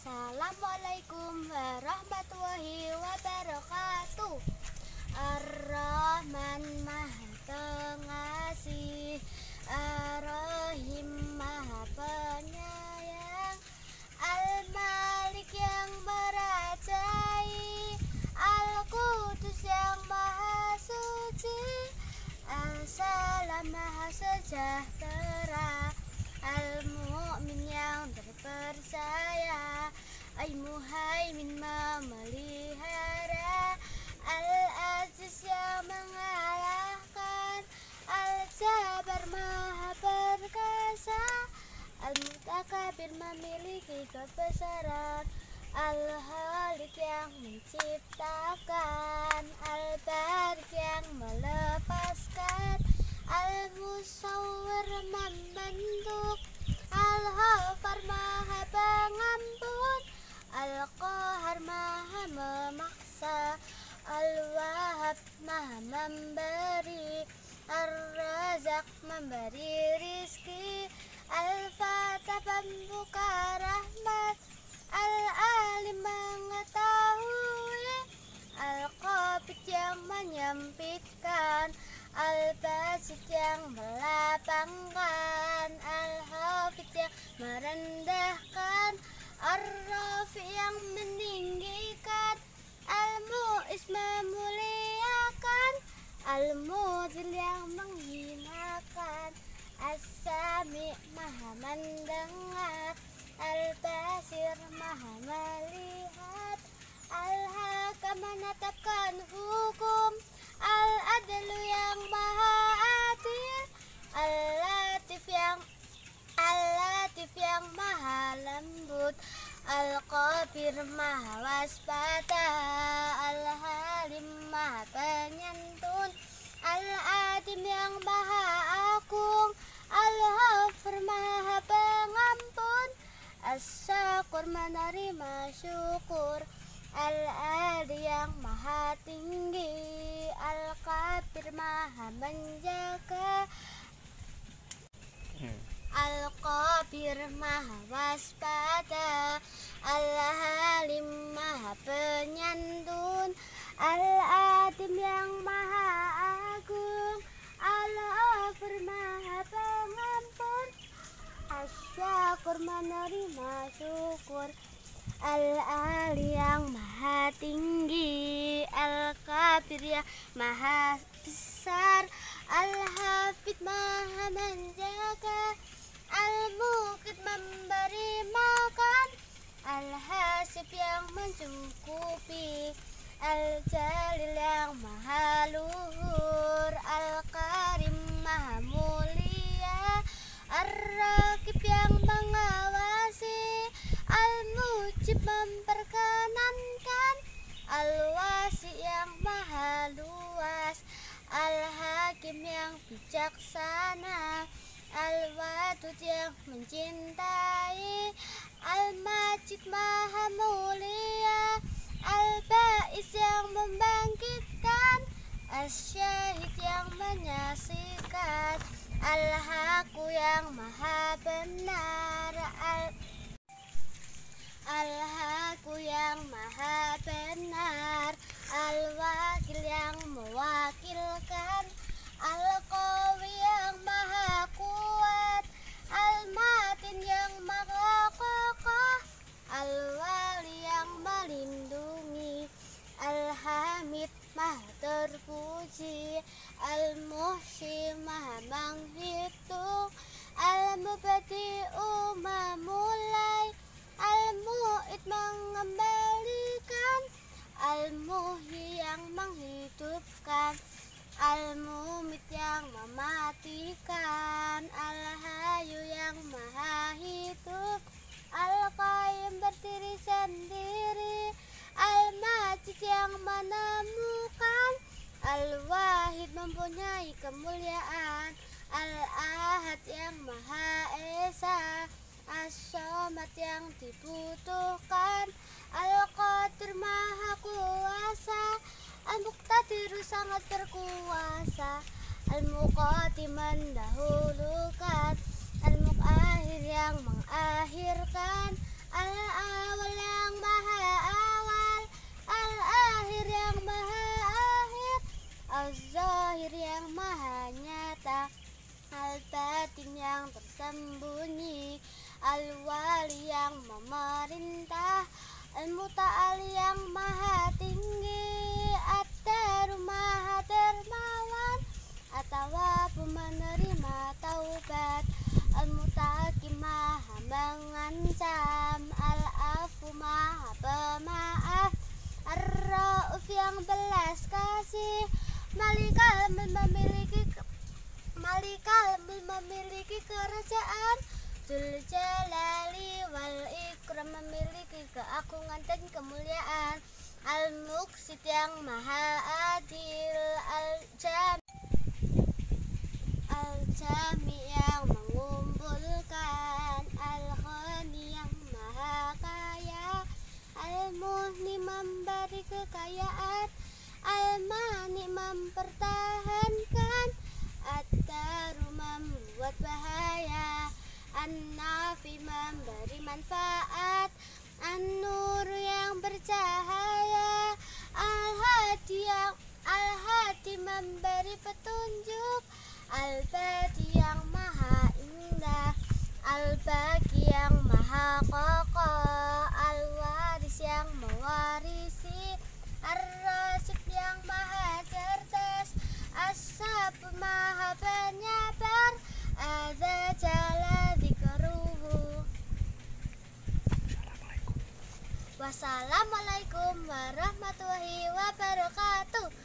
Assalamualaikum warahmatullahi wabarakatuh. Ar-Rahman Maha Pengasih, Ar-Rahim Maha Penyayang, Al-Malik yang merajai, Al-Qudus yang Maha Suci, Al-Salam Maha Sejahtera, Al-Mu'min yang terpercaya, Al-Muhaimin memelihara, Al-Aziz yang mengalahkan, Al-Jabbar Maha perkasa, Al-Mutakabir memiliki kebesaran, Al-Khaliq yang menciptakan, Al-Barik yang melepaskan, Al-Musawwir membentuk, Al-Ghaffar Maha Pengampun, Al-Qahar Maha memaksa, Al-Wahhab Maha memberi, Ar-Razak memberi rizki, Al-Fatah pembuka rahmat, Al-Alim mengetahui, Al-Qabid yang menyempitkan, Al-Basit yang melapangkan, Al-Hafid yang merendahkan, Ar-Rafi yang meninggikan, Al-Mu'is memuliakan, Al-Mudhil yang menghinakan, As-Sami Maha mendengar, Al-Basir Maha melihat, Al-Hakam menetapkan hukum, Al-Adlu yang Maha adil, Al-Latif yang Maha lembut, Al-Khabir Maha waspada, Al-Halim Maha penyantun, Al-Adim yang Maha agung, Al-Ghafur Maha pengampun, As-Syakur menerima syukur, Al-Ali yang Maha tinggi, Al-Kabir Maha menjaga, Al-Qabir Maha waspada, Al-Halim Maha penyantun, Al-Adim yang Maha agung, Al-Ghafur Maha pengampun, Asy-Syakur menerima syukur, Al-Ali yang Maha tinggi, Al-Kabir yang Maha besar, Al-Hafid Maha menjaga, Al-Muqit memberi makan, Al-Hasib yang mencukupi, Al-Jalil yang Maha luhur, Al-Karim Maha mulia, Ar-Raqib yang mengawasi, Al-Mujib memperkenankan, Al-Wasi yang Maha luas, Al-Hakim yang bijaksana, Al-Wadud yang mencintai, Al-Majid Maha mulia, Al-Ba'is yang membangkitkan, Asy-Syahid yang menyaksikan, Al-Haqqu yang Maha benar, Al-Haqqu yang Maha benar, Al-Wakil yang mewakilkan, Al-Qawi yang Maha kuat, Al-Matin yang Maha kokoh, Al-Wali yang melindungi, Al-Hamid Maha terpuji, Al-Muhsyi Maha menghitung, Al-Mubadi'u memulai, Al-Mu'id mengembalikan, Al-Muhyi yang menghidupkan, Al-Mumit yang mematikan, Al-Hayyu yang Maha hidup, Al-Qayyum berdiri sendiri, Al-Majid yang menemukan, Al-Wahid mempunyai kemuliaan, Al-Ahad yang Maha Esa, As-Somad yang dibutuhkan, Al-Qadir Maha kuasa, Al-Muqtadir sangat berkuasa, Al-Muqaddim mendahulukan, Al-Muqakhir yang mengakhirkan, Al-awwal yang maha awal, al-akhir yang maha akhir, az-zahir yang maha nyata, al-batin yang tersembunyi, al-wali yang memerintah, al-muta'ali yang maha tinggi, at-taru maha dermawan, at-tawwabu menerima taubat, al-mutaqi maha mengancam, al-afu maha pemaaf, ar-ra'uf yang belas kasih, malikal memiliki kerajaan, Dzul Jalali wal Ikram memiliki keagungan dan kemuliaan, al-Muqsit yang maha adil, al-Jami yang mengumpulkan, al-Ghani yang maha kaya, al-Muhni memberi kekayaan, al-Mani mempertahankan, at-Taru membuat bahaya, an-Nafi memberi manfaat, an-Nur yang bercahaya, al-Hadi memberi petunjuk, al-Badi yang maha indah, al-Baqi yang maha kokoh, al-Waris yang mewarisi, ar-Rasyid yang maha cerdas, as-Sabu maha penyabar, adza jalla dzikruhu. Wassalamualaikum warahmatullahi wabarakatuh.